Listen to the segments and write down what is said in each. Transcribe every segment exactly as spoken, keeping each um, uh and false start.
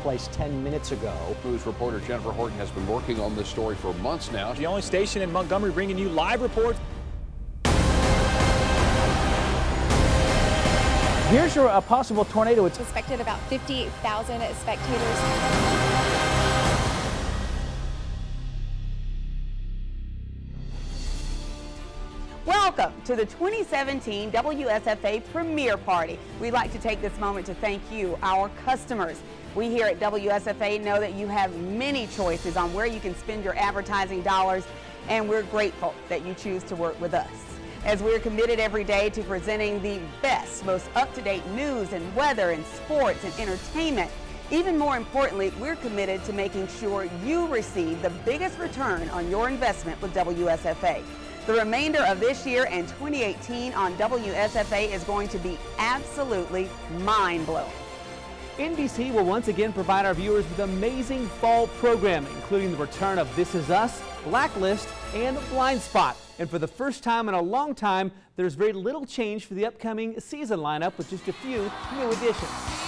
place ten minutes ago. News reporter Jennifer Horton has been working on this story for months now. The only station in Montgomery bringing you live reports. Here's your uh, possible tornado. It's expected about fifty thousand spectators. Welcome to the twenty seventeen W S F A Premiere Party. We'd like to take this moment to thank you, our customers. We here at W S F A know that you have many choices on where you can spend your advertising dollars, and we're grateful that you choose to work with us. As we're committed every day to presenting the best, most up-to-date news and weather and sports and entertainment, even more importantly, we're committed to making sure you receive the biggest return on your investment with W S F A. The remainder of this year and twenty eighteen on W S F A is going to be absolutely mind-blowing. N B C will once again provide our viewers with amazing fall programming, including the return of This Is Us, Blacklist, and Blind Spot. And for the first time in a long time, there's very little change for the upcoming season lineup with just a few new additions.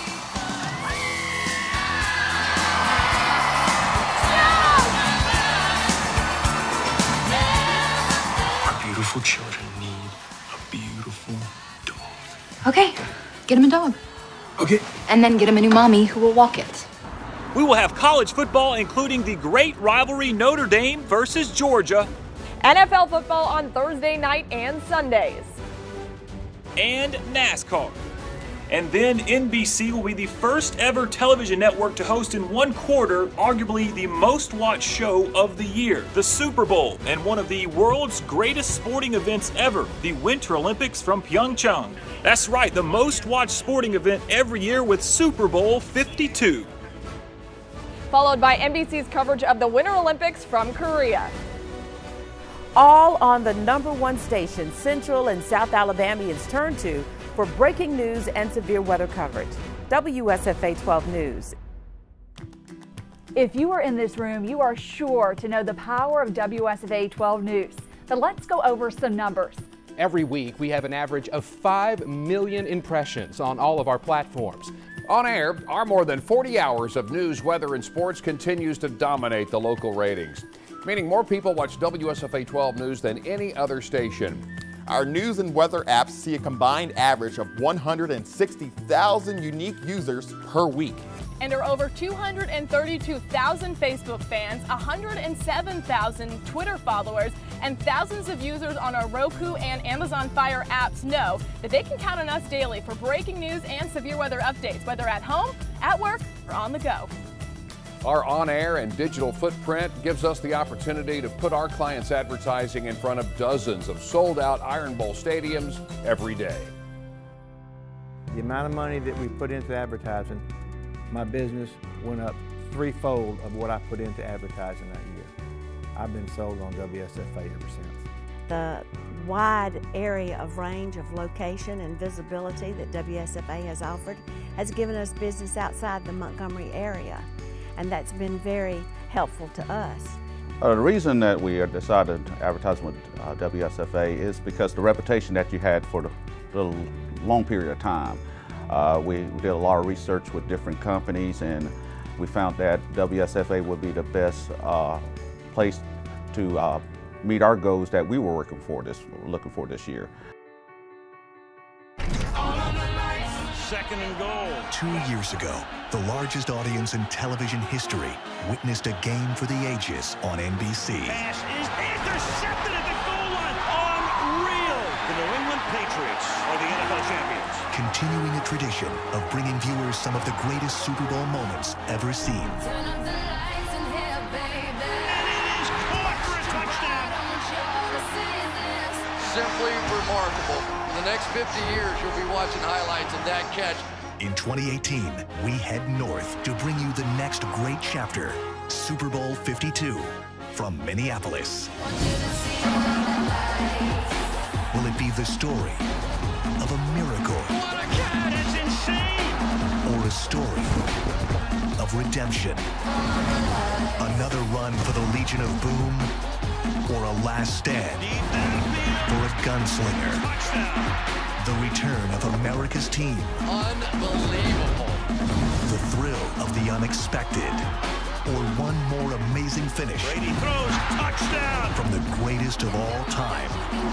Beautiful children need a beautiful dog. Okay, get him a dog. Okay. And then get him a new mommy who will walk it. We will have college football, including the great rivalry Notre Dame versus Georgia. N F L football on Thursday night and Sundays. And NASCAR. And then N B C will be the first ever television network to host in one quarter, arguably the most watched show of the year, the Super Bowl, and one of the world's greatest sporting events ever, the Winter Olympics from Pyeongchang. That's right, the most watched sporting event every year with Super Bowl fifty-two. Followed by N B C's coverage of the Winter Olympics from Korea. All on the number one station Central and South Alabamians turn to for breaking news and severe weather coverage. W S F A twelve News. If you are in this room, you are sure to know the power of W S F A twelve News. But let's go over some numbers. Every week, we have an average of five million impressions on all of our platforms. On air, our more than forty hours of news, weather, and sports continues to dominate the local ratings, meaning more people watch W S F A twelve News than any other station. Our news and weather apps see a combined average of one hundred sixty thousand unique users per week. And are over two hundred thirty-two thousand Facebook fans, one hundred seven thousand Twitter followers, and thousands of users on our Roku and Amazon Fire apps know that they can count on us daily for breaking news and severe weather updates, whether at home, at work, or on the go. Our on-air and digital footprint gives us the opportunity to put our clients' advertising in front of dozens of sold-out Iron Bowl stadiums every day. The amount of money that we put into advertising, my business went up threefold of what I put into advertising that year. I've been sold on W S F A ever since. The wide area of range of location and visibility that W S F A has offered has given us business outside the Montgomery area, and that's been very helpful to us. Uh, the reason that we decided to advertise with uh, W S F A is because the reputation that you had for the, the long period of time. Uh, we, we did a lot of research with different companies, and we found that W S F A would be the best uh, place to uh, meet our goals that we were working for this, looking for this year. Second and goal. Two years ago, the largest audience in television history witnessed a game for the ages on N B C. Pass is intercepted at the goal line. Unreal. The New England Patriots are the N F L champions. Continuing a tradition of bringing viewers some of the greatest Super Bowl moments ever seen. And it is caught for a touchdown. Simply remarkable. In the next fifty years, you'll be watching highlights of that catch. In twenty eighteen, we head north to bring you the next great chapter, Super Bowl fifty-two, from Minneapolis. Will it be the story of a miracle? What a catch! That's insane! Or a story of redemption? Another run for the Legion of Boom? Or a last stand for a gunslinger? Touchdown! The return of America's team. Unbelievable. the thrill of the unexpected, or one more amazing finish. Brady throws, touchdown! From the greatest of all time.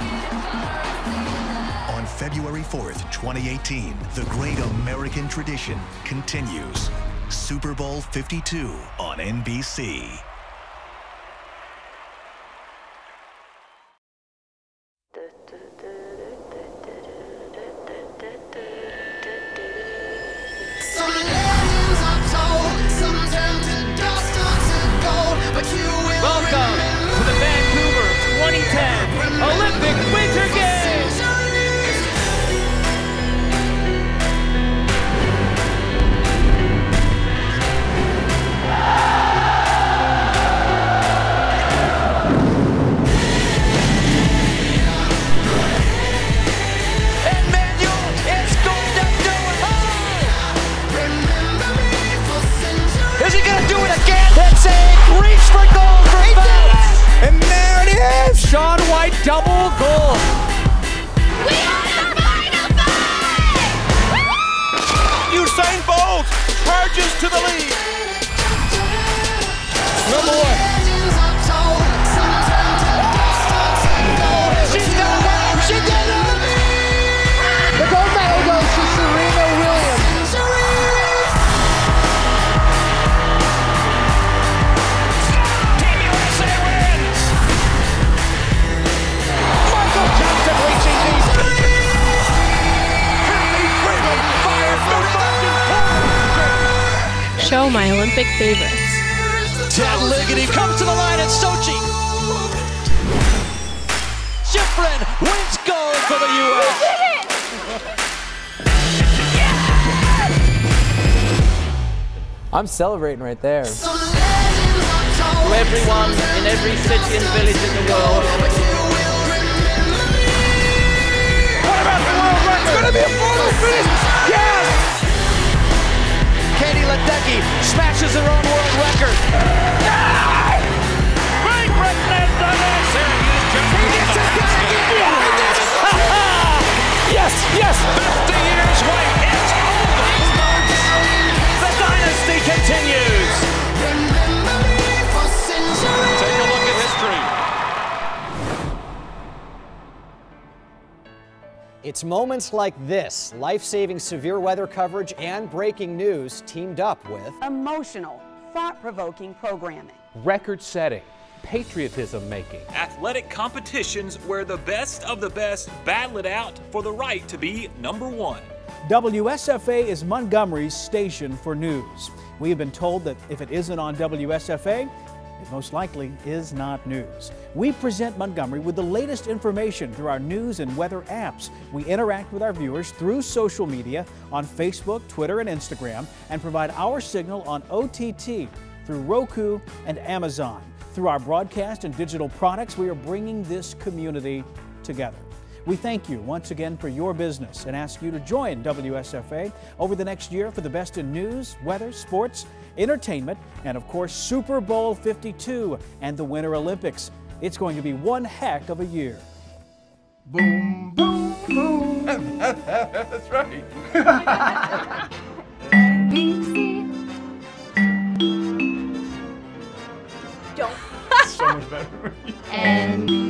On February fourth, twenty eighteen, the great American tradition continues. Super Bowl fifty-two on N B C. Welcome to the Vancouver twenty ten Olympic Winter Games! Is he gonna do it again? That's a reach for gold for Phelps! And there it is! Shaun White double gold! We are the final five! Usain Bolt charges to the lead. Number one. She's got it! She did it! The gold medal goes to Serena Williams. Show my Olympic favorites. Ted Ligety comes to the line at Sochi. Schifrin wins gold for the U S I'm celebrating right there. To everyone in every city and village in the world. What about the world record? It's gonna be a photo finish! Yes! Katie Ledecky smashes her own world record. Great Britain has done it! Syracuse jumps Yes, yes! fifty years wait, it's over! The dynasty continues! Take a look at history. It's moments like this, life-saving severe weather coverage and breaking news teamed up with Emotional, thought-provoking programming. Record-setting, patriotism-making. Athletic competitions where the best of the best battle it out for the right to be number one. W S F A is Montgomery's station for news. We have been told that if it isn't on W S F A, it most likely is not news. We present Montgomery with the latest information through our news and weather apps. We interact with our viewers through social media on Facebook, Twitter, and Instagram, and provide our signal on O T T through Roku and Amazon. Through our broadcast and digital products, we are bringing this community together. We thank you once again for your business and ask you to join W S F A over the next year for the best in news, weather, sports, entertainment, and of course Super Bowl fifty-two and the Winter Olympics. It's going to be one heck of a year. Boom, boom, boom. That's right. N B C. Don't. So much better. N B C.